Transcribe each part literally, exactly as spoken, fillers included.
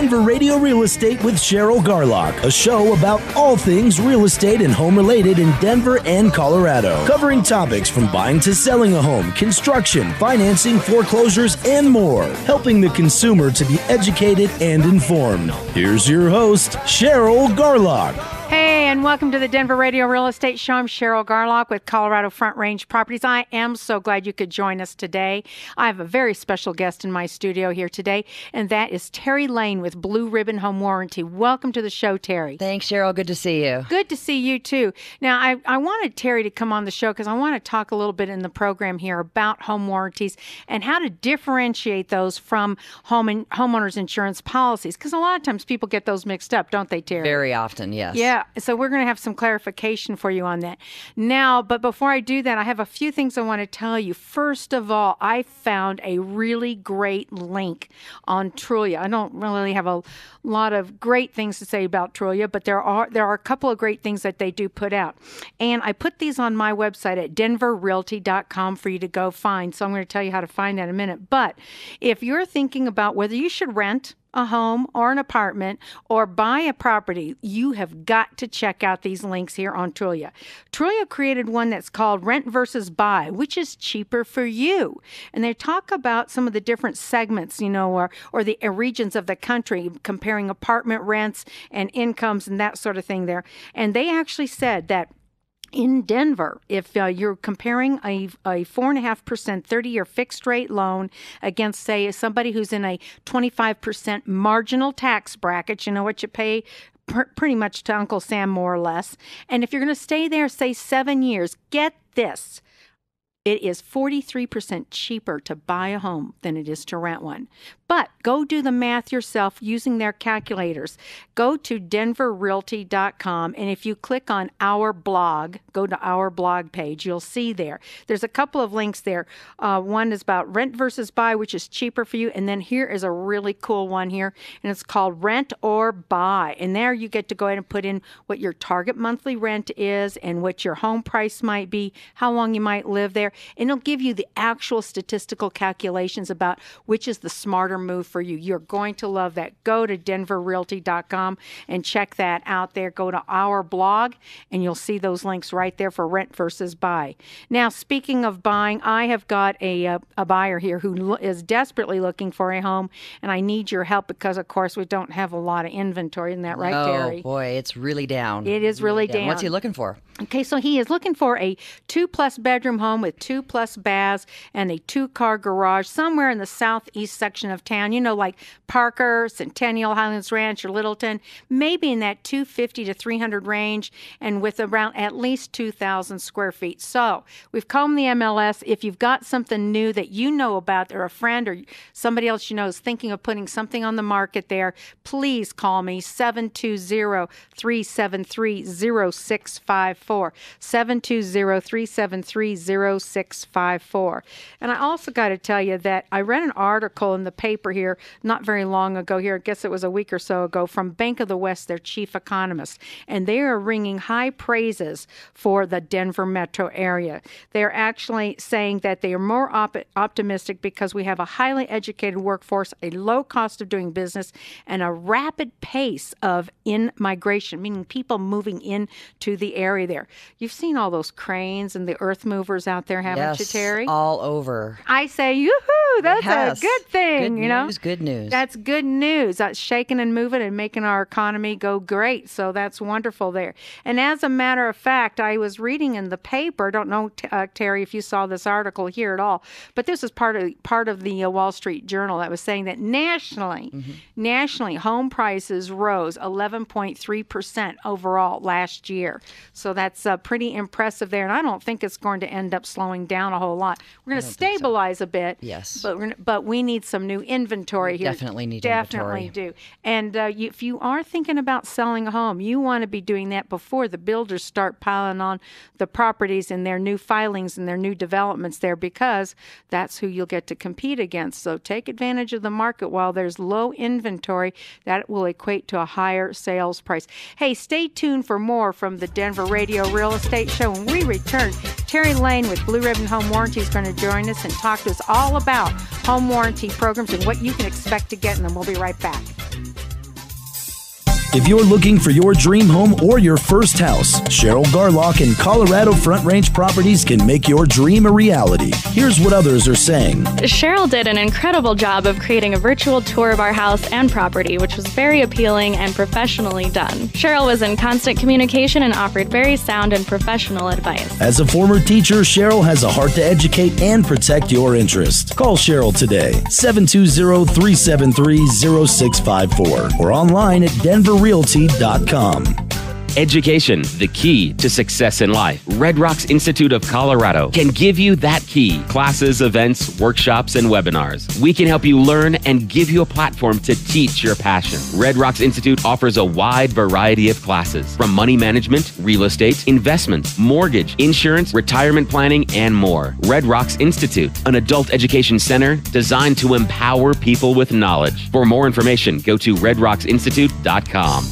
Denver Radio Real Estate with Cheryl Garlock, a show about all things real estate and home related in Denver and Colorado, covering topics from buying to selling a home, construction, financing, foreclosures, and more, helping the consumer to be educated and informed. Here's your host, Cheryl Garlock. Hey, and welcome to the Denver Radio Real Estate Show. I'm Cheryl Garlock with Colorado Front Range Properties. I am so glad you could join us today. I have a very special guest in my studio here today, and that is Terry Lane with Blue Ribbon Home Warranty. Welcome to the show, Terry. Thanks, Cheryl. Good to see you. Good to see you, too. Now, I, I wanted Terry to come on the show because I want to talk a little bit in the program here about home warranties and how to differentiate those from home and homeowners insurance policies, because a lot of times people get those mixed up, don't they, Terry? Very often, yes. Yeah. So we're going to have some clarification for you on that. Now, but before I do that, I have a few things I want to tell you. First of all, I found a really great link on Trulia. I don't really have a lot of great things to say about Trulia, but there are there are a couple of great things that they do put out. And I put these on my website at denver realty dot com for you to go find. So I'm going to tell you how to find that in a minute. But if you're thinking about whether you should rent a home or an apartment or buy a property, you have got to check out these links here on Trulia. Trulia created one that's called Rent versus Buy, which is cheaper for you. And they talk about some of the different segments, you know, or, or the regions of the country, comparing apartment rents and incomes and that sort of thing there. And they actually said that in Denver, if uh, you're comparing a, a four point five percent thirty-year fixed rate loan against, say, somebody who's in a twenty-five percent marginal tax bracket, you know what you pay pr- pretty much to Uncle Sam, more or less. And if you're going to stay there, say, seven years, get this. It is forty-three percent cheaper to buy a home than it is to rent one. But go do the math yourself using their calculators. Go to denver realty dot com, and if you click on our blog, go to our blog page, you'll see there. There's a couple of links there. Uh, one is about rent versus buy, which is cheaper for you, and then here is a really cool one here, and it's called Rent or Buy. And there you get to go ahead and put in what your target monthly rent is and what your home price might be, how long you might live there, and it'll give you the actual statistical calculations about which is the smarter move for you. You're going to love that. Go to denver realty dot com and check that out there. Go to our blog and you'll see those links right there for rent versus buy. Now, speaking of buying, I have got a, a, a buyer here who lo- is desperately looking for a home, and I need your help because, of course, we don't have a lot of inventory. Isn't that right, oh, Terry? Oh, boy, it's really down. It is really down. What's he looking for? Okay, so he is looking for a two-plus bedroom home with two-plus baths and a two-car garage somewhere in the southeast section of town, you know, like Parker, Centennial, Highlands Ranch, or Littleton, maybe in that two fifty to three hundred range, and with around at least two thousand square feet. So we've combed the M L S. If you've got something new that you know about, or a friend or somebody else you know is thinking of putting something on the market there, please call me, seven two zero, three seven three, zero six five four, seven two zero, three seven three, zero six five four. And I also got to tell you that I read an article in the paper here not very long ago here, I guess it was a week or so ago, from Bank of the West, their chief economist, and they are ringing high praises for the Denver metro area. They're actually saying that they are more op- optimistic because we have a highly educated workforce, a low cost of doing business, and a rapid pace of in-migration, meaning people moving into the area there. You've seen all those cranes and the earth movers out there, haven't yes, you, Terry? all over. I say, yoo-hoo, that's yes. a good thing, good you know? News, good news. That's good news. That's shaking and moving and making our economy go great. So that's wonderful there. And as a matter of fact, I was reading in the paper, don't know, uh, Terry, if you saw this article here at all, but this is part of part of the uh, Wall Street Journal that was saying that nationally, mm-hmm. nationally, home prices rose eleven point three percent overall last year. So that's uh, pretty impressive there. And I don't think it's going to end up slowing down a whole lot. We're going to stabilize so. a bit. Yes. But we're gonna, but we need some new inventory we here. Definitely need Definitely inventory. do. And uh, you, if you are thinking about selling a home, you want to be doing that before the builders start piling on the properties and their new filings and their new developments there, because that's who you'll get to compete against. So take advantage of the market while there's low inventory. That will equate to a higher sales price. Hey, stay tuned for more from the Denver Radio Real Estate Show. When we return, Terry Lane with Blue Ribbon Home Warranty is going to join us and talk to us all about home warranty programs and what you can expect to get in them. We'll be right back. If you're looking for your dream home or your first house, Cheryl Garlock and Colorado Front Range Properties can make your dream a reality. Here's what others are saying. Cheryl did an incredible job of creating a virtual tour of our house and property, which was very appealing and professionally done. Cheryl was in constant communication and offered very sound and professional advice. As a former teacher, Cheryl has a heart to educate and protect your interest. Call Cheryl today, seven two zero, three seven three, zero six five four, or online at denver realty dot com. Education, the key to success in life. Red Rocks Institute of Colorado can give you that key. Classes, events, workshops, and webinars. We can help you learn and give you a platform to teach your passion. Red Rocks Institute offers a wide variety of classes, from money management, real estate, investments, mortgage, insurance, retirement planning, and more. Red Rocks Institute, an adult education center designed to empower people with knowledge. For more information, go to red rocks institute dot com.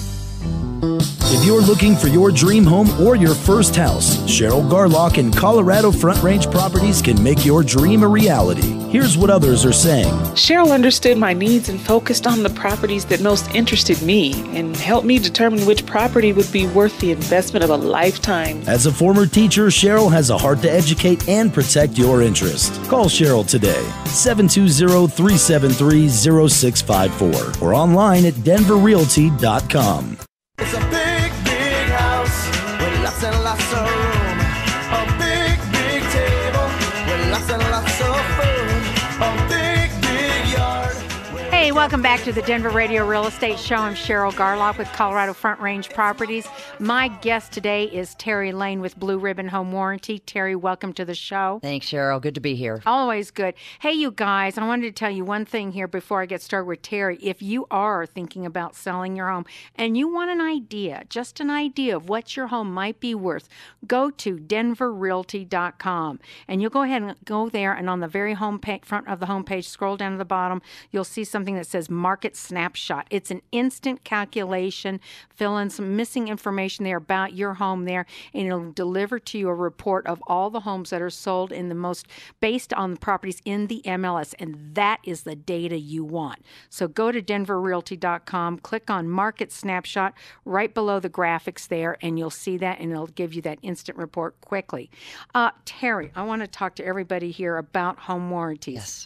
If you're looking for your dream home or your first house, Cheryl Garlock and Colorado Front Range Properties can make your dream a reality. Here's what others are saying. Cheryl understood my needs and focused on the properties that most interested me and helped me determine which property would be worth the investment of a lifetime. As a former teacher, Cheryl has a heart to educate and protect your interest. Call Cheryl today, seven two zero, three seven three, zero six five four, or online at denver realty dot com. It's a big, big house with lots and lots of room. A big, big table with lots and lots of food. A big, big yard. Hey, welcome back to the Denver Radio Real Estate Show. I'm Cheryl Garlock with Colorado Front Range Properties. My guest today is Terry Lane with Blue Ribbon Home Warranty. Terry, welcome to the show. Thanks, Cheryl. Good to be here. Always good. Hey, you guys, I wanted to tell you one thing here before I get started with Terry. If you are thinking about selling your home and you want an idea, just an idea of what your home might be worth, go to denver realty dot com and you'll go ahead and go there, and on the very home page, front of the home page, scroll down to the bottom, you'll see something that says Market Snapshot. It's an instant calculation. Fill in some missing information there about your home there, and it'll deliver to you a report of all the homes that are sold in the most, based on the properties in the M L S, and that is the data you want. So go to denver realty dot com, click on Market Snapshot right below the graphics there, and you'll see that, and it'll give you that instant report quickly. Uh, Terry, I want to talk to everybody here about home warranties. Yes.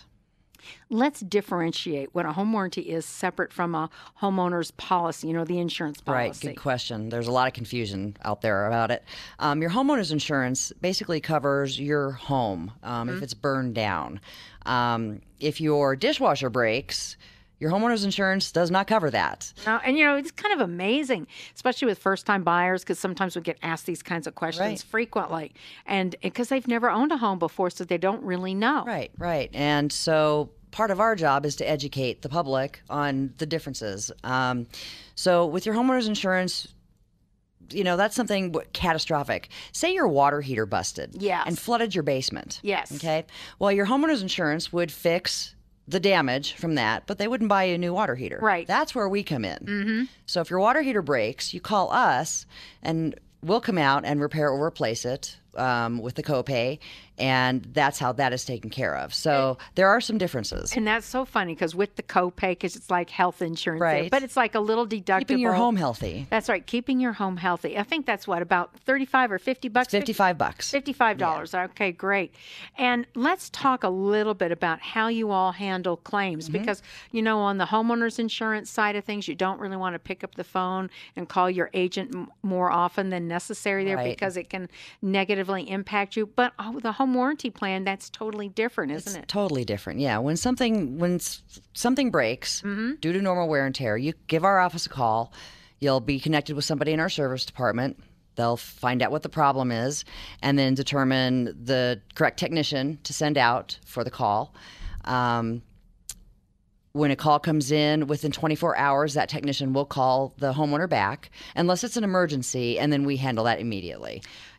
Let's differentiate what a home warranty is separate from a homeowner's policy, you know, the insurance policy. Right, good question. There's a lot of confusion out there about it. Um, your homeowner's insurance basically covers your home um, mm-hmm. if it's burned down. Um, if your dishwasher breaks, your homeowner's insurance does not cover that. No, and, you know, it's kind of amazing, especially with first-time buyers, because sometimes we get asked these kinds of questions right. frequently, and because they've never owned a home before, so they don't really know. Right, right. And so part of our job is to educate the public on the differences. Um, so with your homeowner's insurance, you know, that's something catastrophic. Say your water heater busted yes. and flooded your basement. Yes. Okay. Well, your homeowner's insurance would fix the damage from that, but they wouldn't buy you a new water heater. Right. That's where we come in. Mm-hmm. So if your water heater breaks, you call us and we'll come out and repair or replace it um, with the copay, and that's how that is taken care of. So there are some differences. And that's so funny because with the copay, because it's like health insurance, right. there, but it's like a little deductible. Keeping your home healthy. That's right, keeping your home healthy. I think that's what, about thirty-five or fifty bucks? It's fifty-five bucks. fifty-five dollars. Yeah. Okay, great. And let's talk a little bit about how you all handle claims, mm-hmm. because, you know, on the homeowner's insurance side of things, you don't really want to pick up the phone and call your agent m- more often than necessary there, right. because it can negatively impact you. But oh, the home warranty plan, that's totally different, isn't it's it? Totally different. Yeah. When something when something breaks mm-hmm. due to normal wear and tear, you give our office a call. You'll be connected with somebody in our service department. They'll find out what the problem is and then determine the correct technician to send out for the call. Um, When a call comes in within twenty-four hours, that technician will call the homeowner back, unless it's an emergency, and then we handle that immediately.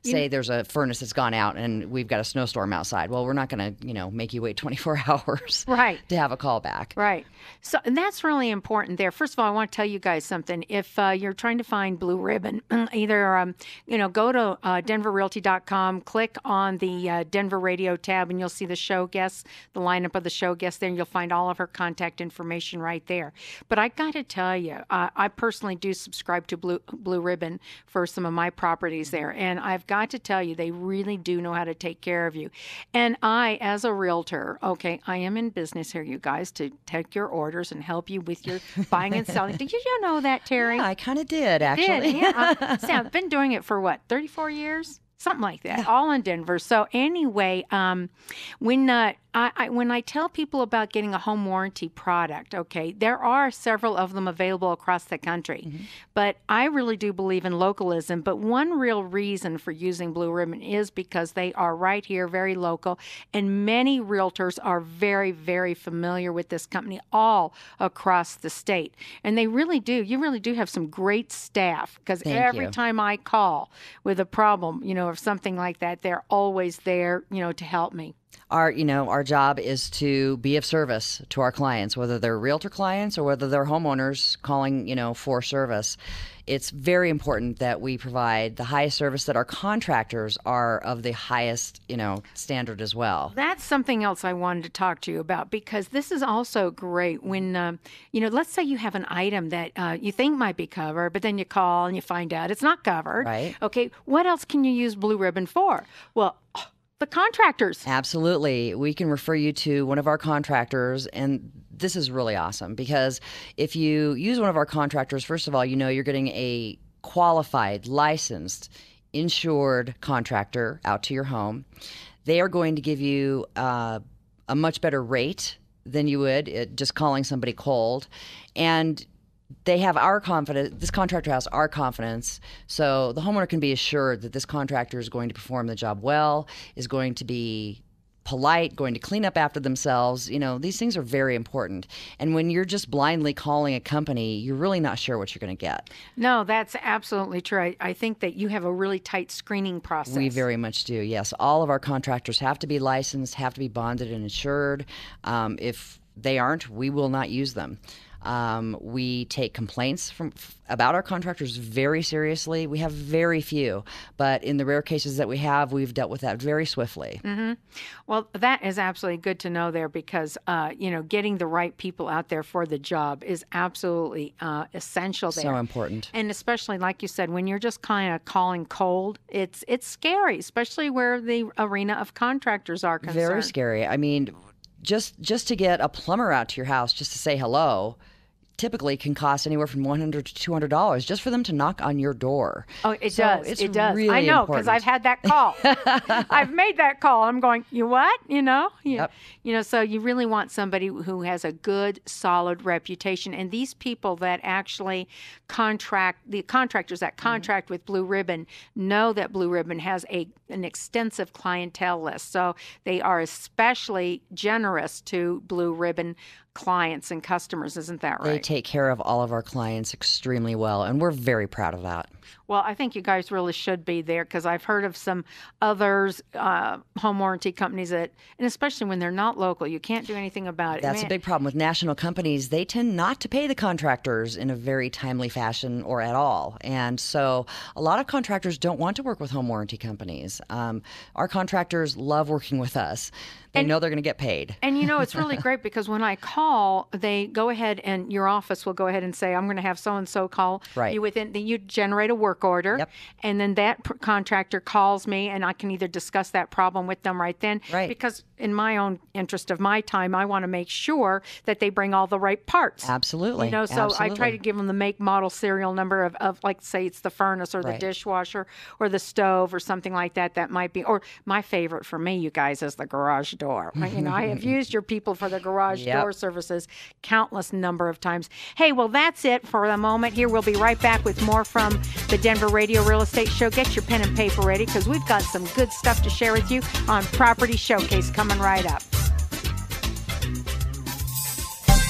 say there's a furnace that's gone out and we've got a snowstorm outside. Well, we're not going to, you know, make you wait twenty-four hours right. to have a call back. Right. So, and that's really important there. First of all, I want to tell you guys something. If uh, you're trying to find Blue Ribbon, either, um, you know, go to uh, denver realty dot com, click on the uh, Denver Radio tab, and you'll see the show guests, the lineup of the show guests there, and you'll find all of her contact information right there. But I got to tell you, uh, I personally do subscribe to Blue, Blue Ribbon for some of my properties there. And I've got to tell you, they really do know how to take care of you. And I, as a realtor, okay, I am in business here, you guys, to take your orders and help you with your buying and selling. Did you know that, Terry? Yeah, I kind of did, actually. Did, yeah. See, I've been doing it for what, thirty-four years? Something like that, yeah. All in Denver. So anyway, um, when uh, I, I when I tell people about getting a home warranty product, okay, there are several of them available across the country. Mm-hmm. But I really do believe in localism. But one real reason for using Blue Ribbon is because they are right here, very local, and many realtors are very, very familiar with this company all across the state. And they really do. You really do have some great staff because every you. time I call with a problem, you know, or something like that, they're always there, you know, to help me. Our, you know, our job is to be of service to our clients, whether they're realtor clients or whether they're homeowners calling, you know, for service. It's very important that we provide the highest service, that our contractors are of the highest, you know, standard as well. That's something else I wanted to talk to you about, because this is also great when, uh, you know, let's say you have an item that uh, you think might be covered, but then you call and you find out it's not covered. Right. Okay, what else can you use Blue Ribbon for? Well, the contractors. Absolutely. We can refer you to one of our contractors, and this is really awesome because if you use one of our contractors, first of all, you know you're getting a qualified, licensed, insured contractor out to your home. They are going to give you uh, a much better rate than you would it, just calling somebody cold. And they have our confidence, this contractor has our confidence, so the homeowner can be assured that this contractor is going to perform the job well, is going to be polite, going to clean up after themselves. You know, these things are very important. And when you're just blindly calling a company, you're really not sure what you're going to get. No, that's absolutely true. I, I think that you have a really tight screening process. We very much do, yes. All of our contractors have to be licensed, have to be bonded and insured. Um, if they aren't, we will not use them. Um, we take complaints from about our contractors very seriously. We have very few, but in the rare cases that we have, we've dealt with that very swiftly. Mm-hmm. Well, that is absolutely good to know there because, uh, you know, getting the right people out there for the job is absolutely uh, essential there. So important. And especially, like you said, when you're just kind of calling cold, it's it's scary, especially where the arena of contractors are concerned. Very scary. I mean, just just to get a plumber out to your house just to say hello typically can cost anywhere from one hundred dollars to two hundred dollars just for them to knock on your door. Oh, it so does. It's it does. really I know, important. because I've had that call. I've made that call. I'm going, you what? You know? You, Yep. you know, so you really want somebody who has a good, solid reputation. And these people that actually contract, the contractors that contract mm-hmm. with Blue Ribbon know that Blue Ribbon has a an extensive clientele list. So they are especially generous to Blue Ribbon clients and customers, isn't that right? They take care of all of our clients extremely well, and we're very proud of that. Well, I think you guys really should be there because I've heard of some others, uh, home warranty companies that, and especially when they're not local, you can't do anything about it. That's Man. a big problem with national companies. They tend not to pay the contractors in a very timely fashion or at all. And so a lot of contractors don't want to work with home warranty companies. Um, our contractors love working with us. They And- know they're going to get paid. And you know, it's really great because when I call, they go ahead and your office will go ahead and say, I'm going to have so-and-so call Right. you within, then you generate a work order. Yep. And then that pr- contractor calls me and I can either discuss that problem with them right then. Right. Because in my own interest of my time, I want to make sure that they bring all the right parts. Absolutely. You know, so Absolutely. I try to give them the make, model, serial number of, of like, say it's the furnace or the Right. dishwasher or the stove or something like that. That might be, or my favorite for me, you guys, is the garage door. You know, I have used your people for the garage Yep. door services countless number of times. Hey, well, that's it for the moment here. We'll be right back with more from the Denver Radio Real Estate Show. Get your pen and paper ready because we've got some good stuff to share with you on Property Showcase coming right up.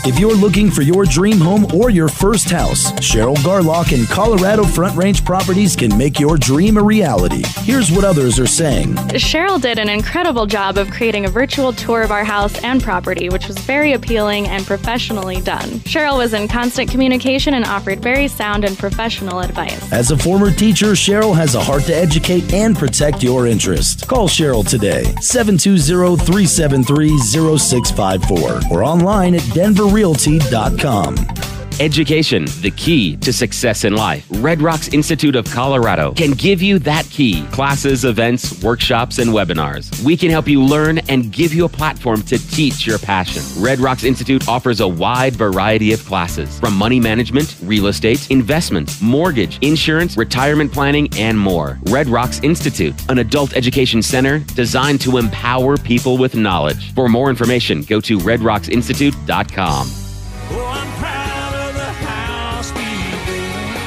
If you're looking for your dream home or your first house, Cheryl Garlock and Colorado Front Range Properties can make your dream a reality. Here's what others are saying. Cheryl did an incredible job of creating a virtual tour of our house and property, which was very appealing and professionally done. Cheryl was in constant communication and offered very sound and professional advice. As a former teacher, Cheryl has a heart to educate and protect your interest. Call Cheryl today, seven two zero, three seven three, zero six five four, or online at denver realty dot com. Education, the key to success in life. Red Rocks Institute of Colorado can give you that key. Classes, events, workshops, and webinars. We can help you learn and give you a platform to teach your passion. Red Rocks Institute offers a wide variety of classes, from money management, real estate, investments, mortgage, insurance, retirement planning, and more. Red Rocks Institute, an adult education center designed to empower people with knowledge. For more information, go to red rocks institute dot com. Oh, I'm proud of the house we built.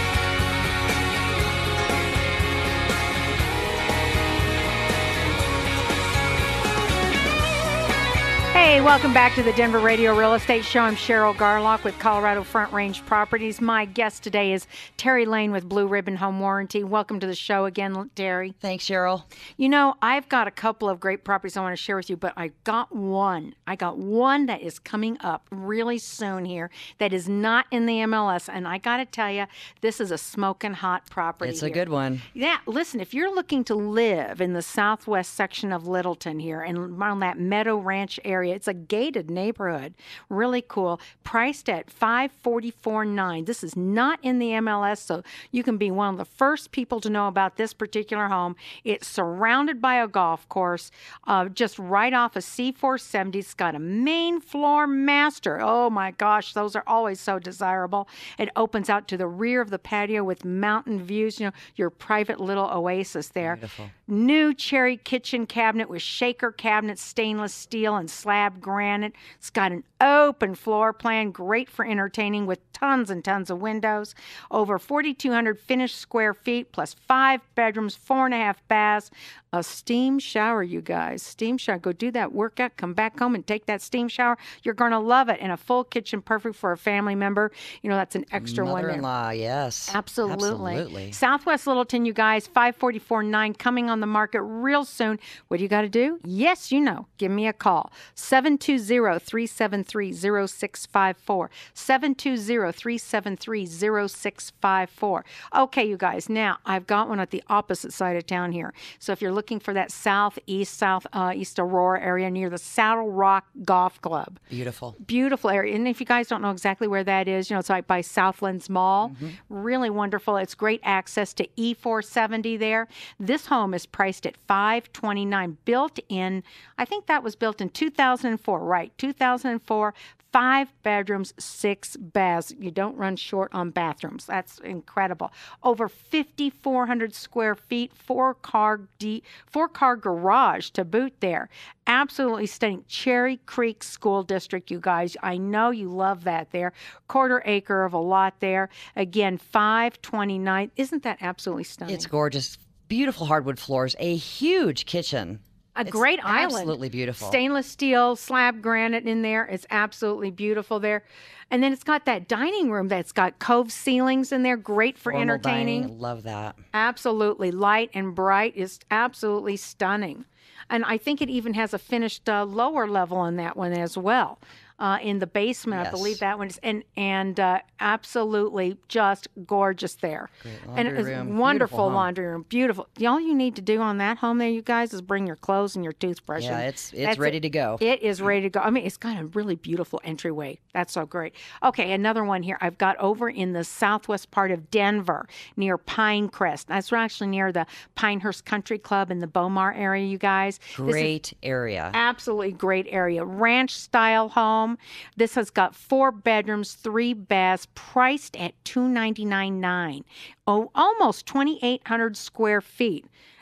Hey, welcome back to the Denver Radio Real Estate Show. I'm Cheryl Garlock with Colorado Front Range Properties. My guest today is Terry Lane with Blue Ribbon Home Warranty. Welcome to the show again, Terry. Thanks, Cheryl. You know, I've got a couple of great properties I want to share with you, but I got one. I got one that is coming up really soon here that is not in the M L S, and I got to tell you, this is a smoking hot property. It's a here. good one. Yeah, listen, if you're looking to live in the southwest section of Littleton here and around that Meadow Ranch area, it's a gated neighborhood. Really cool. Priced at five forty-four nine. This is not in the M L S, so you can be one of the first people to know about this particular home. It's surrounded by a golf course, uh, just right off of C four seventy. It's got a main floor master. Oh my gosh, those are always so desirable. It opens out to the rear of the patio with mountain views, you know, your private little oasis there. Beautiful. New cherry kitchen cabinet with shaker cabinets, stainless steel and slab granite. It's got an open floor plan, great for entertaining with tons and tons of windows. Over forty-two hundred finished square feet, plus five bedrooms, four and a half baths, a steam shower, you guys. Steam shower. Go do that workout, come back home and take that steam shower. You're going to love it. And a full kitchen, perfect for a family member. You know, that's an extra one there. Mother-in-law, yes. Absolutely. Absolutely. Southwest Littleton, you guys, five forty-four nine coming on the market real soon. What do you got to do? Yes, you know. Give me a call. seven two zero, three seven three, zero six five four. seven two zero, three seven three, zero six five four. Okay, you guys. Now, I've got one at the opposite side of town here. So if you're looking for that southeast, south uh, East Aurora area near the Saddle Rock Golf Club. Beautiful. Beautiful area. And if you guys don't know exactly where that is, you know, it's right by Southlands Mall. Mm-hmm. Really wonderful. It's great access to E four seventy there. This home is priced at five twenty-nine, built in, I think that was built in two thousand four, right? two thousand four. Five bedrooms, six baths. You don't run short on bathrooms. That's incredible. Over fifty-four hundred square feet, four car de- four car garage to boot there. Absolutely stunning. Cherry Creek School District, you guys. I know you love that there. Quarter acre of a lot there. Again, five twenty-nine. Isn't that absolutely stunning? It's gorgeous. Beautiful hardwood floors. A huge kitchen. A It's great island. Absolutely beautiful. Stainless steel, slab granite in there. It's absolutely beautiful there. And then it's got that dining room that's got cove ceilings in there. Great for Formal entertaining. dining. Love that. Absolutely. Light and bright is absolutely stunning. And I think it even has a finished uh, lower level on that one as well. Uh, in the basement, Yes. I believe that one is, and and uh, absolutely just gorgeous there. Great And laundry it's room. wonderful Beautiful home. laundry room, beautiful. All you need to do on that home there, you guys, is bring your clothes and your toothbrush. Yeah, and it's it's that's ready it. to go. It is ready to go. I mean, it's got a really beautiful entryway. That's so great. Okay, another one here. I've got over in the southwest part of Denver, near Pinecrest. That's actually near the Pinehurst Country Club in the Bomar area, you guys. This is Great area. absolutely great area. Ranch style home. This has got four bedrooms, three baths, priced at two ninety-nine nine. Oh, almost twenty-eight hundred square feet.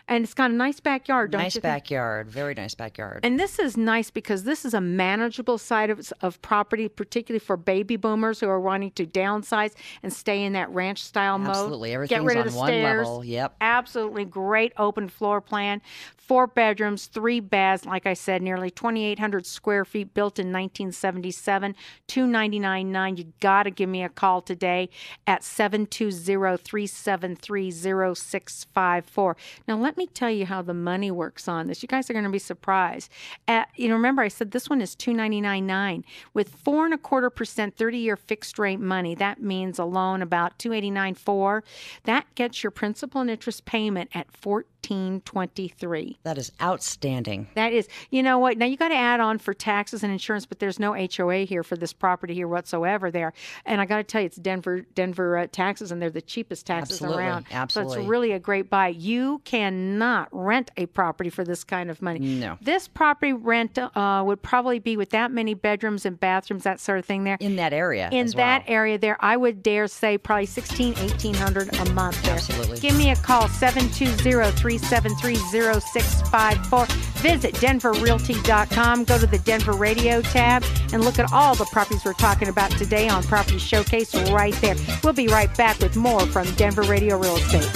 And it's got a nice backyard, don't Nice you think? backyard. Very nice backyard. And this is nice because this is a manageable side of, of property, particularly for baby boomers who are wanting to downsize and stay in that ranch style mode. Absolutely. Get Everything's rid of on the one stairs. level. Yep. Absolutely great open floor plan. Four bedrooms, three baths. Like I said, nearly twenty-eight hundred square feet, built in nineteen seventy-seven. two ninety-nine nine. You got to give me a call today at seven two zero, three seven three, zero six five four. Now, let me tell you how the money works on this. You guys are going to be surprised. At, you know, remember I said this one is two ninety-nine nine with four and a quarter percent thirty-year fixed rate money. That means a loan about two eighty-nine four. That gets your principal and interest payment at fourteen twenty-three. That is outstanding. That is, you know what? Now you got to add on for taxes and insurance, but there's no H O A here for this property here whatsoever. There, and I got to tell you, it's Denver, Denver uh, taxes, and they're the cheapest taxes Absolutely. around. Absolutely. So it's really a great buy. You cannot rent a property for this kind of money. No. This property rent uh, would probably be with that many bedrooms and bathrooms, that sort of thing there. In that area. In as that well. area there, I would dare say probably sixteen, eighteen hundred a month there. Absolutely. Give me a call, seven two zero, three seven three, zero six five four. Visit denver realty dot com. Go to the Denver Radio tab and look at all the properties we're talking about today on Property Showcase right there. We'll be right back with more from Denver Radio Real Estate.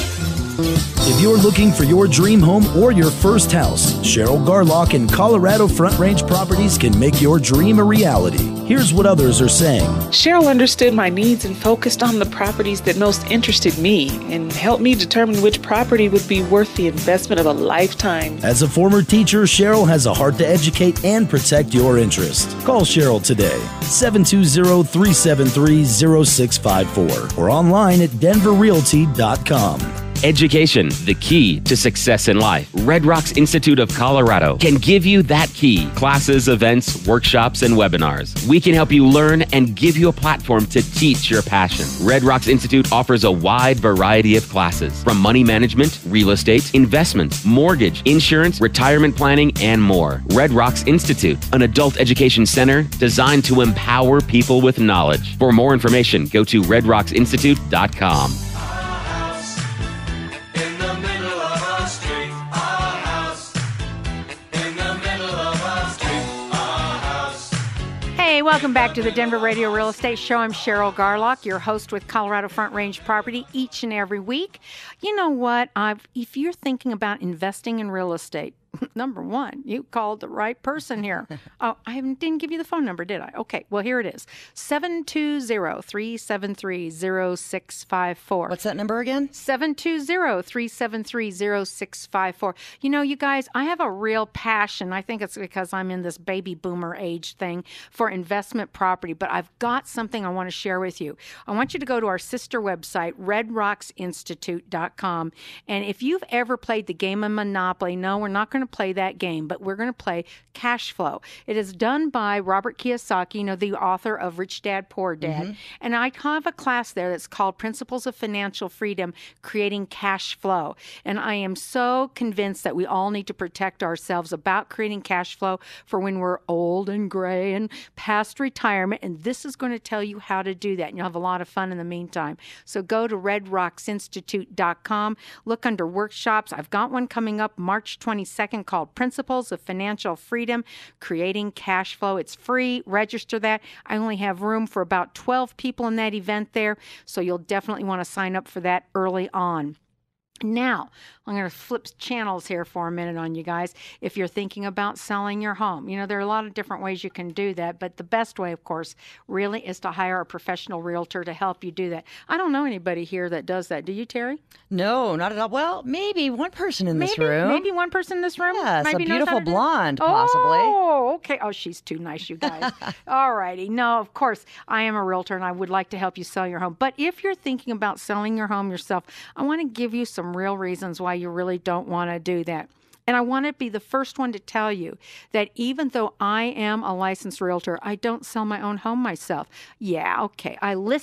If you're looking for your dream home or your first house, Cheryl Garlock and Colorado Front Range Properties can make your dream a reality. Here's what others are saying. Cheryl understood my needs and focused on the properties that most interested me and helped me determine which property would be worth the investment of a lifetime. As a former teacher, Cheryl has a heart to educate and protect your interest. Call Cheryl today, seven two zero, three seven three, zero six five four, or online at denver realty dot com. Education, the key to success in life. Red Rocks Institute of Colorado can give you that key. Classes, events, workshops, and webinars. We can help you learn and give you a platform to teach your passion. Red Rocks Institute offers a wide variety of classes, from money management, real estate, investments, mortgage, insurance, retirement planning, and more. Red Rocks Institute, an adult education center designed to empower people with knowledge. For more information, go to red rocks institute dot com. Hey, welcome back to the Denver Radio Real Estate Show. I'm Cheryl Garlock, your host with Colorado Front Range Property each and every week. You know what? I've, if you're thinking about investing in real estate, number one, you called the right person here. Oh, I didn't give you the phone number, did I? Okay, well, here it is. seven two zero, three seven three, zero six five four. What's that number again? seven two zero, three seven three, zero six five four. You know, you guys, I have a real passion. I think it's because I'm in this baby boomer age thing for investment property, but I've got something I want to share with you. I want you to go to our sister website, red rocks institute dot com. And if you've ever played the game of Monopoly, no, we're not going to play that game, but we're going to play Cash Flow. It is done by Robert Kiyosaki, you know, the author of Rich Dad, Poor Dad. Mm-hmm. And I have a class there that's called Principles of Financial Freedom, Creating Cash Flow. And I am so convinced that we all need to protect ourselves about creating cash flow for when we're old and gray and past retirement. And this is going to tell you how to do that. And you'll have a lot of fun in the meantime. So go to red rocks institute dot com. Look under workshops. I've got one coming up March twenty-second called Principles of Financial Freedom, Creating Cash Flow. It's free. Register that. I only have room for about twelve people in that event there, so you'll definitely want to sign up for that early on. Now, I'm going to flip channels here for a minute on you guys. If you're thinking about selling your home, you know, there are a lot of different ways you can do that, but the best way, of course, really is to hire a professional realtor to help you do that. I don't know anybody here that does that. Do you, Terry? No, not at all. Well, maybe one person in this maybe, room. Maybe one person in this room? Yes, maybe a beautiful knows how to do it? blonde, possibly. Oh, okay. Oh, she's too nice, you guys. All righty. No, of course, I am a realtor, and I would like to help you sell your home. But if you're thinking about selling your home yourself, I want to give you some real reasons why you really don't want to do that. And I want to be the first one to tell you that even though I am a licensed realtor, I don't sell my own home myself. Yeah, okay, I list it.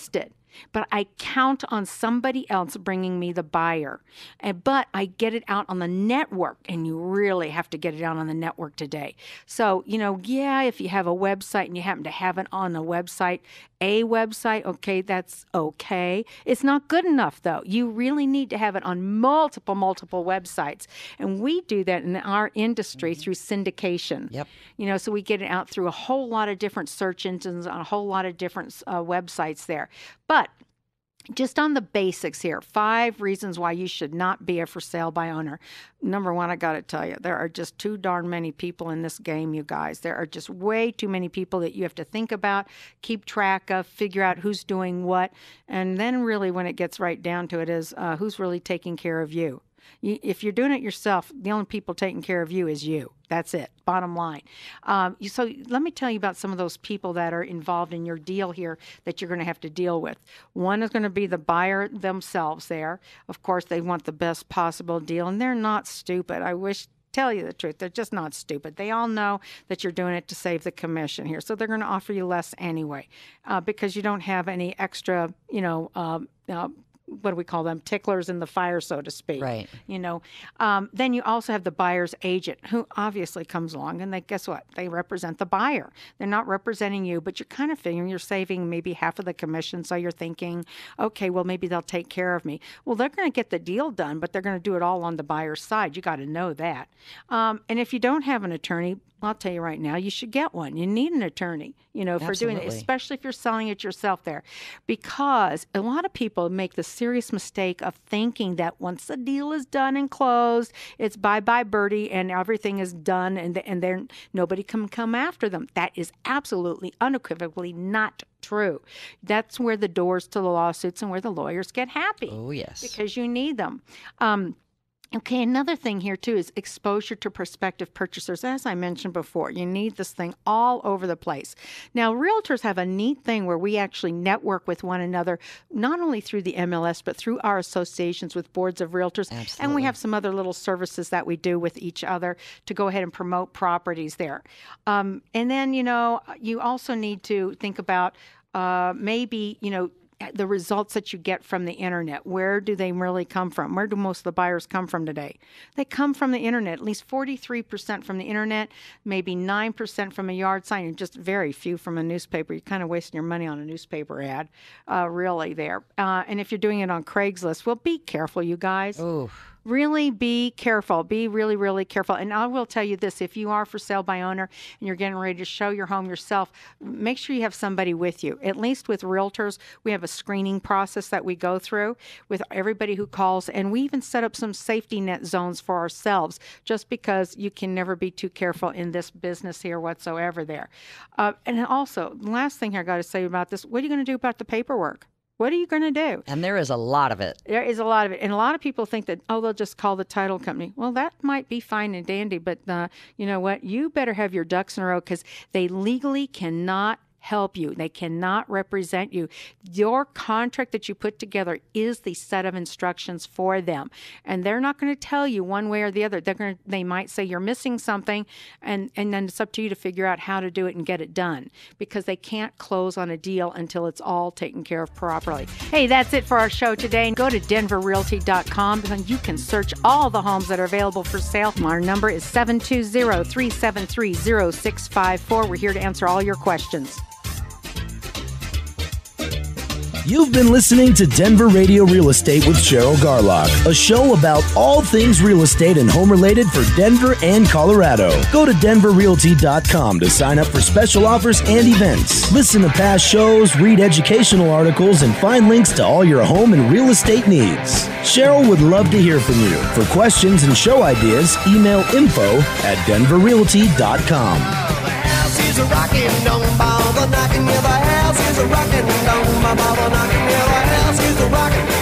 but I count on somebody else bringing me the buyer. And, but I get it out on the network, and you really have to get it out on the network today. So, you know, yeah, if you have a website and you happen to have it on a website, a website, okay, that's okay. It's not good enough, though. You really need to have it on multiple, multiple websites. And we do that in our industry through syndication. Yep. You know, so we get it out through a whole lot of different search engines on a whole lot of different uh, websites there. But just on the basics here, five reasons why you should not be a for sale by owner. Number one, I got to tell you, there are just too darn many people in this game, you guys. There are just way too many people that you have to think about, keep track of, figure out who's doing what. And then really when it gets right down to it is uh, who's really taking care of you. You, if you're doing it yourself, the only people taking care of you is you. That's it. Bottom line. Um, you, so let me tell you about some of those people that are involved in your deal here that you're going to have to deal with. One is going to be the buyer themselves there. Of course, they want the best possible deal, and they're not stupid. I wish tell you the truth. They're just not stupid. They all know that you're doing it to save the commission here. So they're going to offer you less anyway uh, because you don't have any extra, you know, um, uh, what do we call them, ticklers in the fire, so to speak. Right. You know, um, then you also have the buyer's agent who obviously comes along and they, guess what? They represent the buyer. They're not representing you, but you're kind of figuring you're saving maybe half of the commission. So you're thinking, okay, well, maybe they'll take care of me. Well, they're going to get the deal done, but they're going to do it all on the buyer's side. You got to know that. Um, and if you don't have an attorney, I'll tell you right now, you should get one. You need an attorney, you know, for Absolutely. doing it, especially if you're selling it yourself there. Because a lot of people make the serious mistake of thinking that once the deal is done and closed, it's bye-bye birdie and everything is done and, and there nobody can come after them. That is absolutely, unequivocally not true. That's where the doors to the lawsuits and where the lawyers get happy. Oh, yes. Because you need them. Um, Okay, another thing here, too, is exposure to prospective purchasers. As I mentioned before, you need this thing all over the place. Now, realtors have a neat thing where we actually network with one another, not only through the M L S, but through our associations with boards of realtors. Absolutely. And we have some other little services that we do with each other to go ahead and promote properties there. Um, and then, you know, you also need to think about uh, maybe, you know, the results that you get from the internet. Where do they really come from? Where do most of the buyers come from today? They come from the internet, at least forty-three percent from the internet, maybe nine percent from a yard sign, and just very few from a newspaper. You're kind of wasting your money on a newspaper ad, uh, really there. Uh, and if you're doing it on Craigslist, well, be careful, you guys. Ooh. Really be careful. Be really, really careful. And I will tell you this, if you are for sale by owner and you're getting ready to show your home yourself, make sure you have somebody with you. At least with realtors, we have a screening process that we go through with everybody who calls. And we even set up some safety net zones for ourselves, just because you can never be too careful in this business here whatsoever there. Uh, and also, the last thing I got to say about this, what are you going to do about the paperwork? What are you going to do? And there is a lot of it. There is a lot of it. And a lot of people think that, oh, they'll just call the title company. Well, that might be fine and dandy, but uh, you know what? You better have your ducks in a row because they legally cannot help you. They cannot represent you. Your contract that you put together is the set of instructions for them. And they're not going to tell you one way or the other. They're going to, they might say you're missing something, and, and then it's up to you to figure out how to do it and get it done, because they can't close on a deal until it's all taken care of properly. Hey, that's it for our show today. Go to denver realty dot com and you can search all the homes that are available for sale. Our number is seven two zero, three seven three, zero six five four. We're here to answer all your questions. You've been listening to Denver Radio Real Estate with Cheryl Garlock, a show about all things real estate and home related for Denver and Colorado. Go to denver realty dot com to sign up for special offers and events. Listen to past shows, read educational articles, and find links to all your home and real estate needs. Cheryl would love to hear from you. For questions and show ideas, email info at denver realty dot com. Is a rockin', don't bother knocking. Yeah, the house is a rockin', don't bother knocking. Yeah, the house is a rockin'.